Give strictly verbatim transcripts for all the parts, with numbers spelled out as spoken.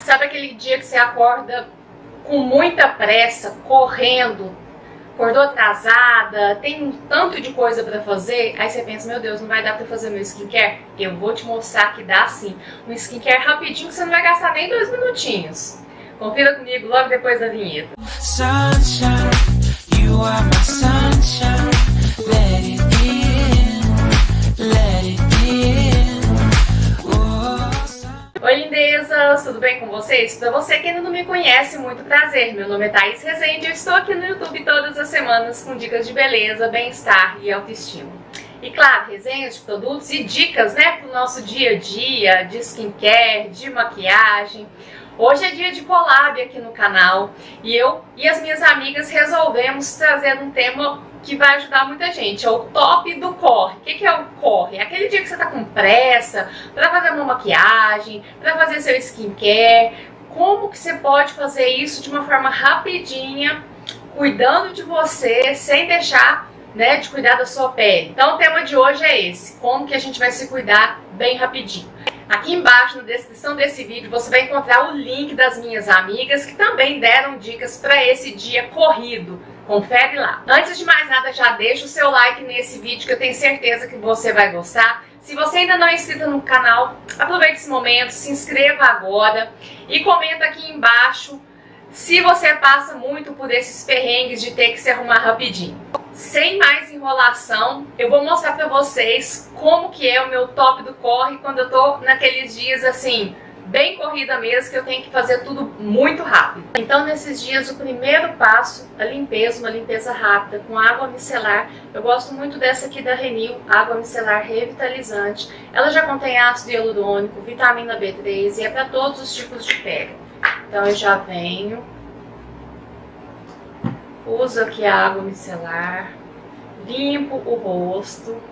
Sabe aquele dia que você acorda com muita pressa, correndo, acordou atrasada, tem um tanto de coisa pra fazer, aí você pensa, meu Deus, não vai dar pra fazer meu skincare? Eu vou te mostrar que dá sim. Um skincare rapidinho que você não vai gastar nem dois minutinhos. Confira comigo logo depois da vinheta. Sunshine, you are my sunshine. Let it in, let it in. Oh. Oi, lindezas, tudo bem com vocês? Pra você que ainda não me conhece, muito prazer. Meu nome é Thaís Rezende e eu estou aqui no YouTube todas as semanas com dicas de beleza, bem-estar e autoestima. E claro, resenhas de produtos e dicas, né, pro nosso dia a dia, de skincare, de maquiagem. Hoje é dia de collab aqui no canal e eu e as minhas amigas resolvemos trazer um tema que vai ajudar muita gente. É o top do corre. O que que é o corre? É aquele dia que você tá com pressa para fazer uma maquiagem, para fazer seu skincare. Como que você pode fazer isso de uma forma rapidinha, cuidando de você, sem deixar, né, de cuidar da sua pele. Então o tema de hoje é esse, como que a gente vai se cuidar bem rapidinho. Aqui embaixo na descrição desse vídeo você vai encontrar o link das minhas amigas que também deram dicas para esse dia corrido. Confere lá. Antes de mais nada, já deixa o seu like nesse vídeo que eu tenho certeza que você vai gostar. Se você ainda não é inscrito no canal, aproveite esse momento, se inscreva agora e comenta aqui embaixo se você passa muito por esses perrengues de ter que se arrumar rapidinho. Sem mais enrolação, eu vou mostrar pra vocês como que é o meu top do corre quando eu tô naqueles dias assim, bem corrida mesmo, que eu tenho que fazer tudo muito rápido. Então nesses dias o primeiro passo, a limpeza, uma limpeza rápida com água micelar. Eu gosto muito dessa aqui da Renil, água micelar revitalizante. Ela já contém ácido hialurônico, vitamina B três e é para todos os tipos de pele. Então eu já venho, uso aqui a água micelar, limpo o rosto.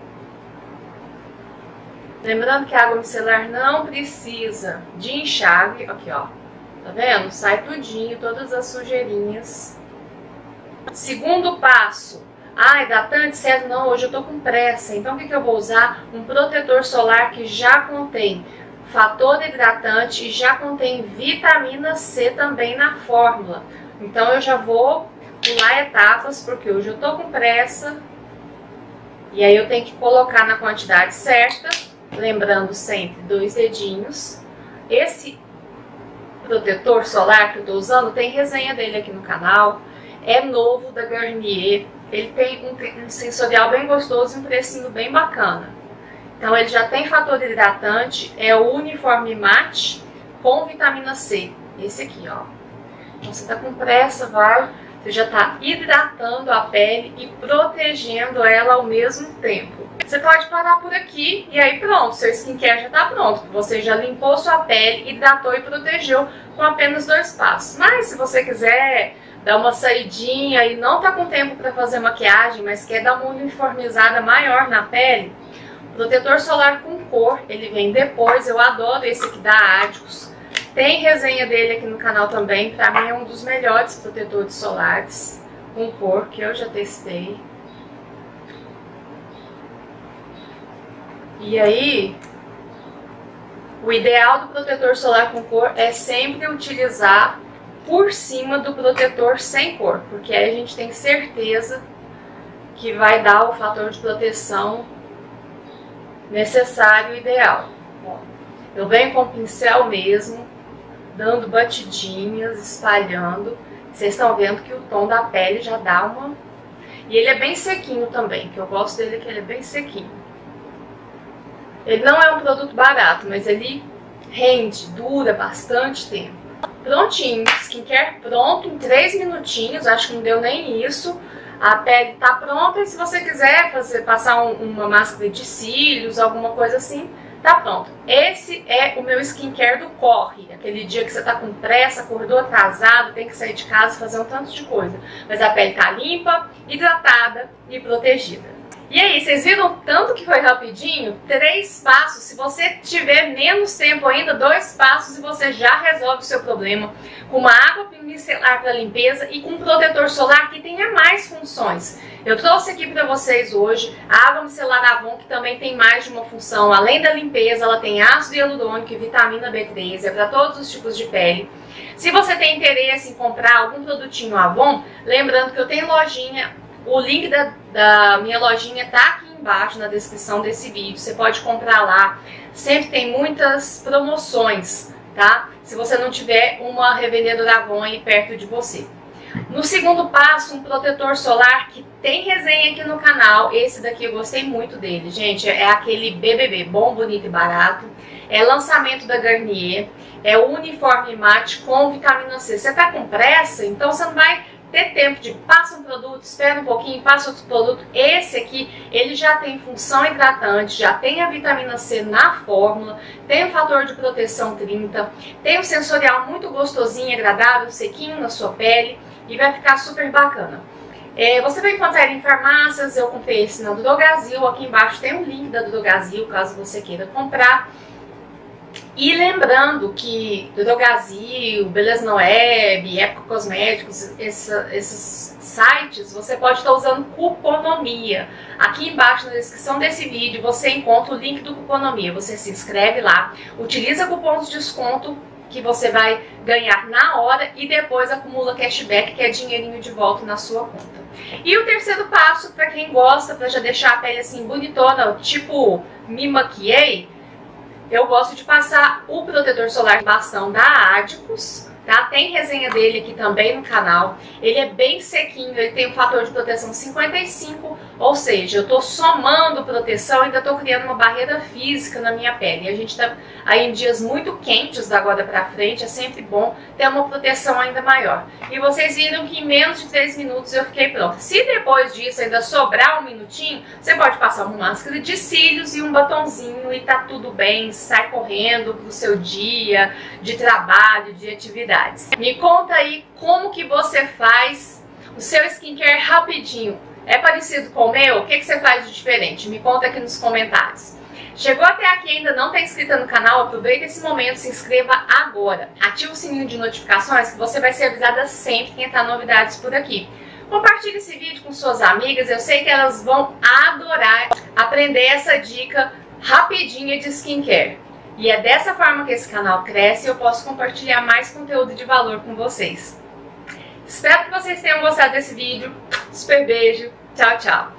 Lembrando que a água micelar não precisa de enxágue, aqui ó, tá vendo? Sai tudinho, todas as sujeirinhas. Segundo passo, ah, hidratante, certo? Não, hoje eu tô com pressa, então o que que eu vou usar? Um protetor solar que já contém fator hidratante e já contém vitamina C também na fórmula. Então eu já vou pular etapas, porque hoje eu tô com pressa. E aí eu tenho que colocar na quantidade certa, lembrando sempre dois dedinhos. Esse protetor solar que eu tô usando, tem resenha dele aqui no canal. É novo, da Garnier. Ele tem um, um sensorial bem gostoso e um precinho bem bacana. Então ele já tem fator hidratante, é o Uniforme Mate com vitamina C. Esse aqui, ó. Então você tá com pressa, vai, você já tá hidratando a pele e protegendo ela ao mesmo tempo. Você pode parar por aqui e aí pronto, seu skincare já tá pronto. Você já limpou sua pele, hidratou e protegeu com apenas dois passos. Mas se você quiser dar uma saidinha e não tá com tempo para fazer maquiagem, mas quer dar uma uniformizada maior na pele, protetor solar com cor, ele vem depois. Eu adoro esse aqui da Adicus. Tem resenha dele aqui no canal também. Pra mim é um dos melhores protetores solares com cor que eu já testei. E aí, o ideal do protetor solar com cor é sempre utilizar por cima do protetor sem cor, porque aí a gente tem certeza que vai dar o fator de proteção necessário e ideal. Ó, eu venho com o pincel mesmo, dando batidinhas, espalhando. Vocês estão vendo que o tom da pele já dá uma... E ele é bem sequinho também, que eu gosto dele, que ele é bem sequinho. Ele não é um produto barato, mas ele rende, dura bastante tempo. Prontinho, skincare pronto em três minutinhos, acho que não deu nem isso. A pele tá pronta e se você quiser fazer, passar um, uma máscara de cílios, alguma coisa assim, tá pronto. Esse é o meu skincare do corre. Aquele dia que você tá com pressa, acordou atrasado, tem que sair de casa e fazer um tanto de coisa. Mas a pele tá limpa, hidratada e protegida. E aí, vocês viram tanto que foi rapidinho? Três passos. Se você tiver menos tempo ainda, dois passos e você já resolve o seu problema. Com uma água micelar para limpeza e com um protetor solar que tenha mais funções. Eu trouxe aqui para vocês hoje a água micelar Avon, que também tem mais de uma função. Além da limpeza, ela tem ácido hialurônico e vitamina B três, é para todos os tipos de pele. Se você tem interesse em comprar algum produtinho Avon, lembrando que eu tenho lojinha. O link da, da minha lojinha tá aqui embaixo na descrição desse vídeo. Você pode comprar lá. Sempre tem muitas promoções, tá? Se você não tiver uma revendedora Avon aí perto de você. No segundo passo, um protetor solar que tem resenha aqui no canal. Esse daqui eu gostei muito dele, gente. É aquele B B B, bom, bonito e barato. É lançamento da Garnier. É o uniforme mate com vitamina C. Você tá com pressa? Então você não vai ter tempo de passa um produto, espera um pouquinho, passa outro produto. Esse aqui, ele já tem função hidratante, já tem a vitamina C na fórmula, tem o fator de proteção trinta, tem um sensorial muito gostosinho, agradável, sequinho na sua pele e vai ficar super bacana. É, você vai encontrar ele em farmácias. Eu comprei esse na Drogazil, aqui embaixo tem um link da Drogazil, caso você queira comprar. E lembrando que Drogazil, Beleza na Web, Época Cosméticos, essa, esses sites, você pode estar usando Cuponomia. Aqui embaixo na descrição desse vídeo você encontra o link do Cuponomia. Você se inscreve lá, utiliza cupons de desconto que você vai ganhar na hora e depois acumula cashback, que é dinheirinho de volta na sua conta. E o terceiro passo, para quem gosta, para já deixar a pele assim bonitona, tipo me maquiei, eu gosto de passar o protetor solar bastão da Adicus, tá? Tem resenha dele aqui também no canal. Ele é bem sequinho, ele tem um fator de proteção cinquenta e cinco, ou seja, eu tô somando proteção, ainda tô criando uma barreira física na minha pele. E a gente tá aí em dias muito quentes da agora pra frente, é sempre bom ter uma proteção ainda maior. E vocês viram que em menos de três minutos eu fiquei pronta. Se depois disso ainda sobrar um minutinho, você pode passar uma máscara de cílios e um batonzinho e tá tudo bem, sai correndo pro seu dia de trabalho, de atividades. Me conta aí como que você faz o seu skincare rapidinho. É parecido com o meu? O que, que você faz de diferente? Me conta aqui nos comentários. Chegou até aqui e ainda não está inscrita no canal? Aproveita esse momento, se inscreva agora. Ativa o sininho de notificações que você vai ser avisada sempre que entrar novidades por aqui. Compartilhe esse vídeo com suas amigas, eu sei que elas vão adorar aprender essa dica rapidinha de skincare. E é dessa forma que esse canal cresce e eu posso compartilhar mais conteúdo de valor com vocês. Espero que vocês tenham gostado desse vídeo. Super beijo. Tchau, tchau.